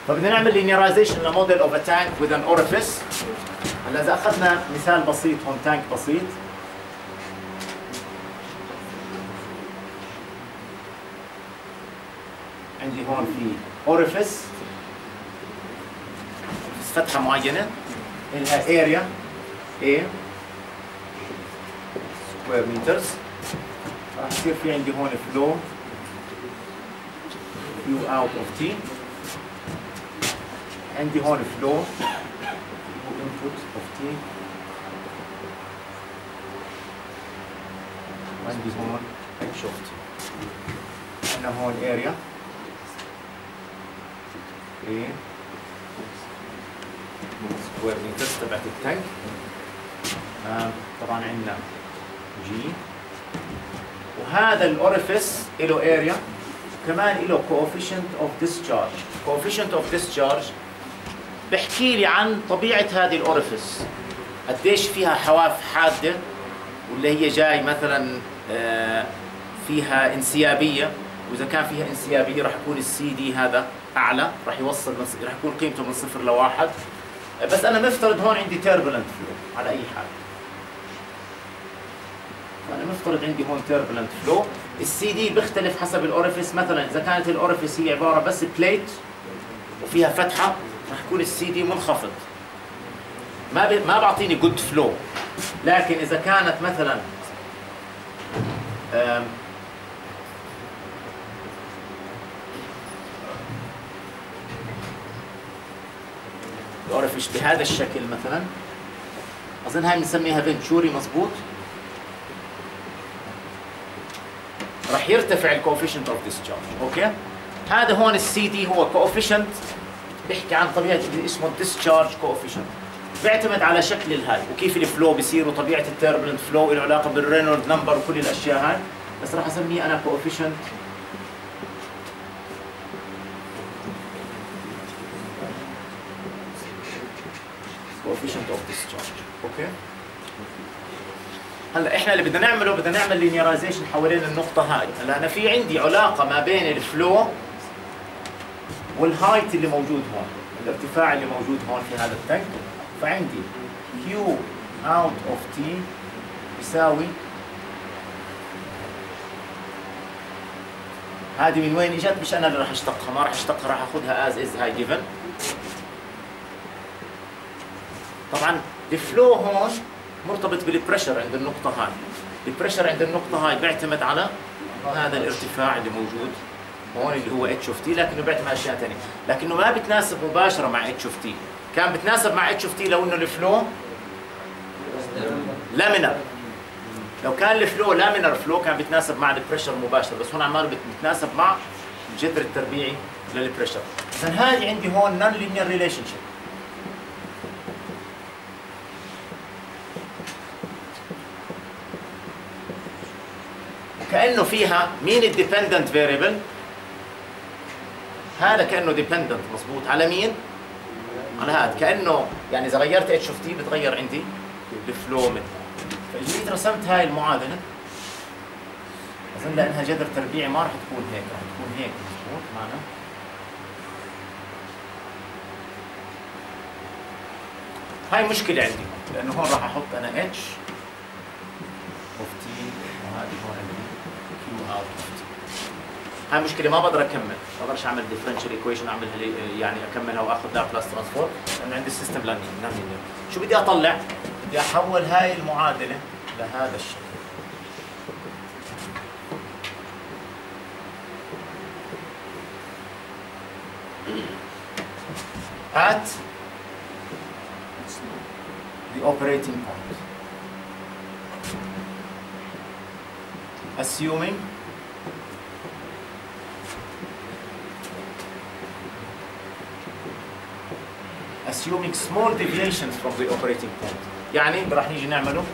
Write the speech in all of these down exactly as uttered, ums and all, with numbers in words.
فبدنا نعمل linearization لموديل of a tank with an orifice. هلا اذا اخذنا مثال بسيط هون، تانك بسيط. عندي هون في orifice، فتحة معينة لها area A square meters. راح يصير في عندي هون flow U out of T. عندي هون flow input of T. عندي هون H of T. عندنا هون area A سكوير متر تبعت التانك. آه طبعا عندنا G، وهذا الاوريفيس له اريا كمان له coefficient of discharge. coefficient of discharge بحكي لي عن طبيعة هذه الاوريفيس، قديش فيها حواف حادة، واللي هي جاي مثلا آه فيها انسيابية، واذا كان فيها انسيابية راح يكون السي دي هذا اعلى، راح يوصل راح يكون قيمته من صفر لواحد. بس انا مفترض هون عندي turbulent flow على اي حال. انا مفترض عندي هون turbulent flow. السي دي بيختلف حسب الاوريفيس. مثلا اذا كانت الاوريفيس هي عباره بس بليت وفيها فتحه راح يكون السي دي منخفض، ما بي ما بعطيني جود فلو. لكن اذا كانت مثلا الاوريفيس بهذا الشكل مثلا، اظن هاي بنسميها فنتشوري، مضبوط، راح يرتفع الكوفيشنت اوف ديسشارج. اوكي، هذا هون السي دي هو كوفيشنت بيحكي عن طبيعه اسمه الديسشارج كوفيشنت، بيعتمد على شكل الهاي وكيف الفلو بيصير وطبيعه التربلنت فلو له علاقه بالرينولد نمبر وكل الاشياء هاي. بس راح اسميه انا كوفيشنت coefficient of discharge. اوكي، هلا احنا اللي بدنا نعمله بدنا نعمل لينيرايزيشن حوالين النقطه هاي. هلا انا في عندي علاقه ما بين الفلو والهايت اللي موجود هون، الارتفاع اللي موجود هون في هذا التانك. فعندي Q out of T يساوي، هذه من وين اجت؟ مش انا اللي راح اشتقها، ما راح اشتقها، راح اخذها از از هاي جيفن. طبعا الفلو هون مرتبط بالبريشر عند النقطة هاي. البريشر عند النقطة هاي بيعتمد على هذا الارتفاع اللي موجود هون اللي هو اتش اوف تي، لكنه بيعتمد على اشياء ثانية، لكنه ما بتناسب مباشرة مع اتش اوف تي. كان بتناسب مع اتش اوف تي لو انه الفلو لامينر. لو كان الفلو لامينر فلو كان بتناسب مع البريشر مباشرة، بس هون عماله بتناسب مع الجذر التربيعي للبريشر. اذا هذه عندي هون نون لينير ريليشن شيب. كأنه فيها مين الديبندنت فيريبل؟ هذا كأنه ديبندنت، مضبوط، على مين؟ على هذا. كأنه يعني إذا غيرت اتش اوف تي بتغير عندي الفلو منه. فجيت رسمت هاي المعادلة، أظن لأنها جذر تربيعي ما راح تكون هيك، راح تكون هيك، مضبوط معنا. هاي مشكلة عندي، لأنه هون راح أحط أنا اتش اوف تي وهذه هون عندي هاي مشكلة، ما بقدر اكمل، ما بقدرش اعمل ديفرنشال ايكويشن اعملها يعني اكملها واخذ لابلاس ترانسفورم، لانه عندي السيستم لانين. شو بدي اطلع؟ بدي احول هاي المعادلة لهذا الشكل. at the operating point, assuming assuming small deviations from the operating point. يعني راح نيجي نعمله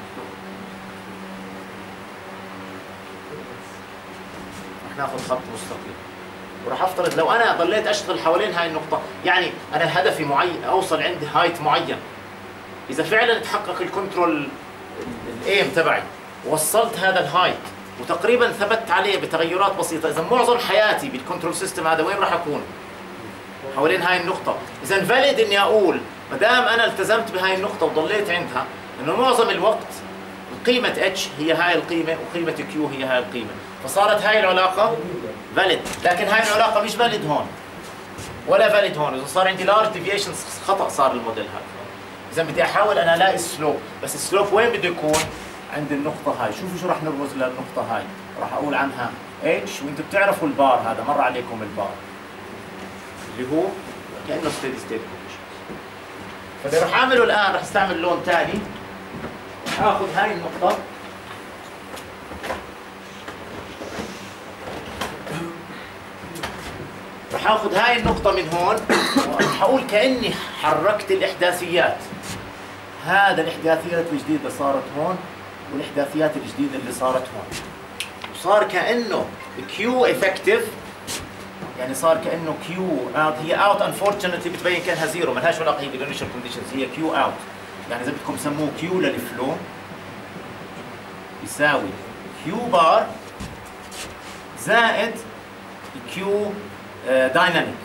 راح ناخذ خط مستقيم، وراح افترض لو انا ضليت اشتغل حوالين هاي النقطة، يعني انا هدفي معين اوصل عند هايت معين، اذا فعلا تحقق الكنترول الايم تبعي وصلت هذا الهايت وتقريبا ثبت عليه بتغيرات بسيطة، اذا معظم حياتي بالكنترول سيستم هذا وين راح اكون؟ حوالين هاي النقطة. إذا فاليد إني أقول ما دام أنا التزمت بهاي النقطة وضليت عندها إنه معظم الوقت قيمة اتش هي هاي القيمة وقيمة كيو هي هاي القيمة، فصارت هاي العلاقة فاليد. لكن هاي العلاقة مش فاليد هون ولا فاليد هون، إذا صار عندي لارج ديفيشن خطأ صار الموديل هذا. إذا بدي أحاول أنا ألاقي السلوب، بس السلوب وين بده يكون؟ عند النقطة هاي. شوفوا شو راح نرمز للنقطة هاي، راح أقول عنها اتش، وأنتم بتعرفوا البار هذا مر عليكم البار اللي هو كأنه ستيدي ستيت كونديشن. فاللي راح أعمله الآن راح أستعمل لون ثاني، راح آخذ هاي النقطة راح آخذ هاي النقطة من هون وراح أقول كأني حركت الإحداثيات. هذا الإحداثيات الجديدة صارت هون والإحداثيات الجديدة اللي صارت هون، وصار كأنه كيو افكتيف، يعني صار كأنه كيو اوت. هي اوت انفورشنتلي بتبين كانها زيرو، ما لهاش علاقة هي بالانيشال كونديشنز، هي كيو اوت. يعني إذا بدكم سموه كيو للفلو يساوي كيو بار زائد كيو دايناميك.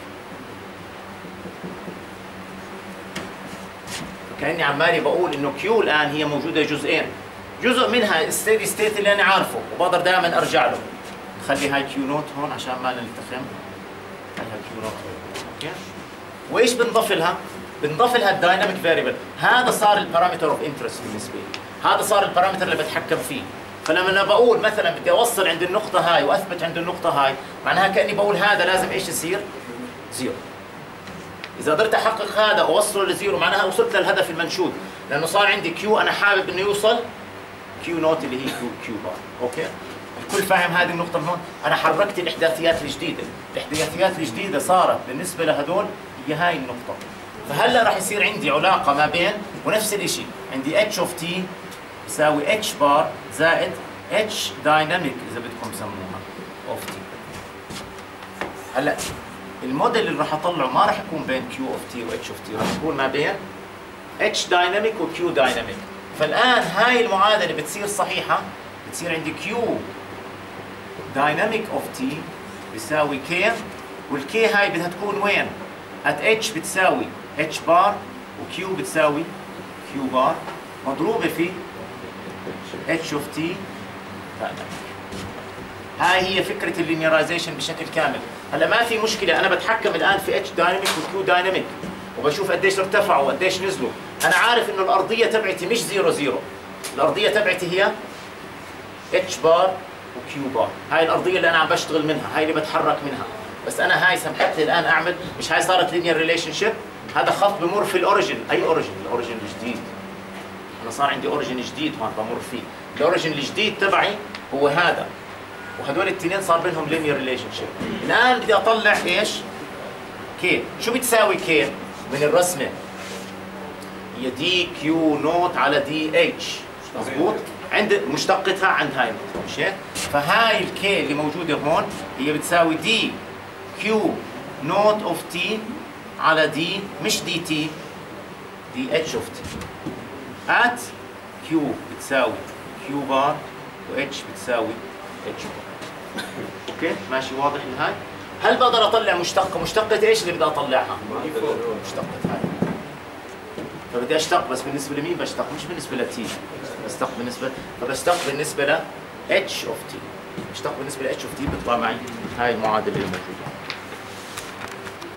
كأني عمالي بقول انه كيو الان هي موجوده جزئين، جزء منها الستيدي ستيت اللي انا عارفه وبقدر دائما ارجع له. نخلي هاي كيو نوت هون عشان ما نلتخم. هاي كيو نوت اوكي. وايش بنضيف لها؟ بنضيف لها الدايناميك فاريبل. هذا صار البارامتر اوف انترست بالنسبه لي، هذا صار البارامتر اللي بتحكم فيه. فلما انا بقول مثلا بدي اوصل عند النقطه هاي واثبت عند النقطه هاي، معناها كاني بقول هذا لازم ايش يصير؟ زيرو. إذا قدرت أحقق هذا وأوصله لزيرو معناها وصلت للهدف المنشود، لأنه صار عندي كيو أنا حابب إنه يوصل كيو نوت اللي هي كيو كيو بار، أوكي؟ الكل فاهم هذه النقطة من هون؟ أنا حركت الإحداثيات الجديدة، الإحداثيات الجديدة صارت بالنسبة لهدول هي هاي النقطة. فهلا راح يصير عندي علاقة ما بين، ونفس الشيء عندي اتش اوف تي يساوي اتش بار زائد اتش دايناميك إذا بدكم سموها اوف تي. هلا الموديل اللي راح اطلعه ما راح يكون بين كيو اوف تي و اتش اوف تي، راح يكون ما بين اتش دايناميك وكيو دايناميك. فالان هاي المعادله بتصير صحيحه، بتصير عندي كيو دايناميك اوف تي بيساوي كي، والكي هاي بدها تكون وين؟ ات اتش بتساوي اتش بار وكيو بتساوي كيو بار مضروبه في اتش اوف تي دايناميك. هاي هي فكره اللينيرايزيشن بشكل كامل. هلا ما في مشكله، انا بتحكم الان في اتش دايناميك وكيو دايناميك وبشوف قديش ارتفعوا وقديش نزلوا. انا عارف انه الارضيه تبعتي مش زيرو زيرو، الارضيه تبعتي هي اتش بار وكيو بار. هاي الارضيه اللي انا عم بشتغل منها، هاي اللي بتحرك منها. بس انا هاي سمحت لي الان اعمل، مش هاي صارت لينير ريليشن شيب، هذا خط بمر في الاوريجن. اي اوريجن؟ الاوريجن الجديد. انا صار عندي اوريجن جديد هون بمر فيه، الاوريجن الجديد تبعي هو هذا، وهدول الاثنين صار بينهم لينير ريليشن شيب. الان بدي اطلع ايش؟ كي. شو بتساوي كي من الرسمه؟ هي دي كيو نوت على دي اتش، مضبوط؟ عند مشتقتها عند هاي النقطه، مش هيك؟ فهاي الكي اللي موجوده هون هي بتساوي دي كيو نوت اوف تي على دي، مش دي تي، دي اتش اوف تي ات كيو بتساوي كيو بار و اتش بتساوي اتش بار. اوكي ماشي واضح الهاي؟ هل بقدر اطلع مشتقه؟ مشتقه ايش اللي بدي اطلعها؟ مشتقه هاي. فبدي اشتق، بس بالنسبه لمين بشتق؟ مش بالنسبه لتي، بشتق بالنسبه فبشتق بالنسبه ل اتش اوف تي. بشتق بالنسبه ل اتش اوف تي بيطلع معي هاي المعادله اللي موجوده.